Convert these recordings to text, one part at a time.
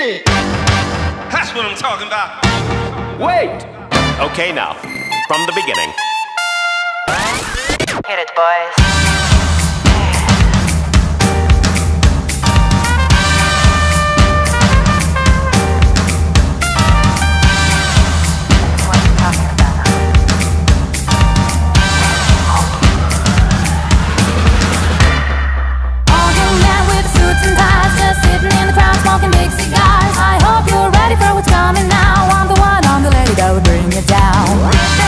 That's what I'm talking about. Wait! Okay, now, from the beginning. Hit it, boys. Smoking big cigars. I hope you're ready for what's coming now. I'm the one, I'm the lady that would bring you down.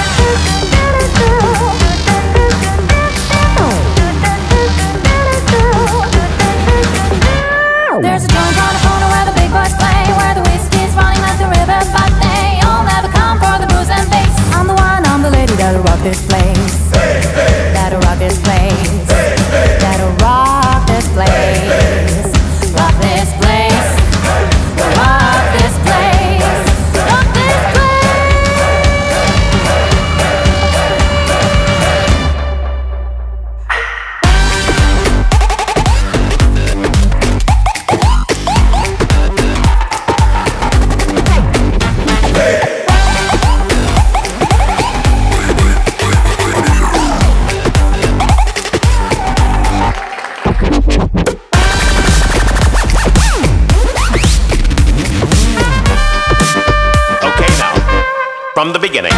There's a joint on the corner where the big boys play, where the whiskey's running like the river, but they all never come for the booze and bass. I'm the one, I'm the lady that'll rock this place. That'll rock this place. That'll rock this place. Rock this place. Rock this place. Rock this From the beginning.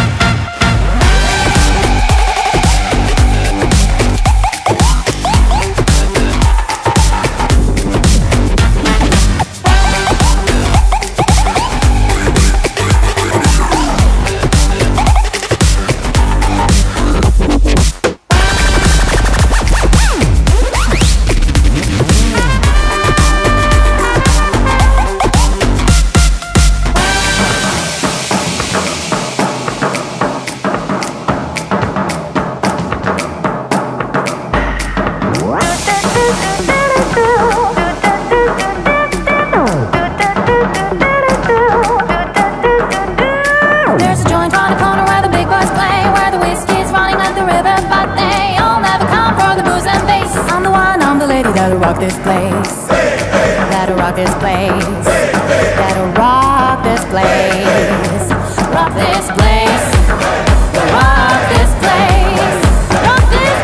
That'll rock this place. That'll rock this place. That'll rock this place. Rock this place. Rock this place. Rock this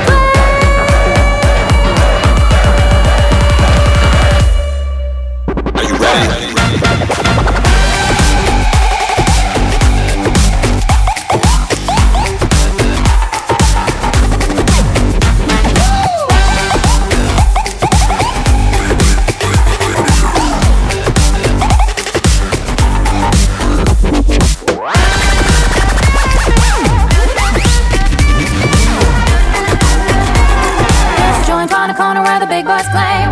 place. Are you ready? Big boys play,